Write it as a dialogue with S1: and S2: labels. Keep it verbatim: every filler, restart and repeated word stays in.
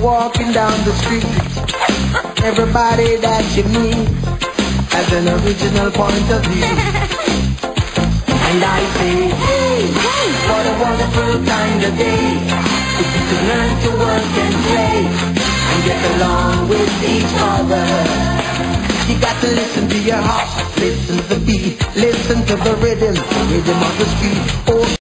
S1: walking down the street, everybody that you meet has an original point of view. And I say, hey, hey, what a wonderful kind of day, if you could learn to work and play and get along with each other. You got to listen to your heart, listen to the beat, listen to the rhythm, the rhythm of the street. Oh,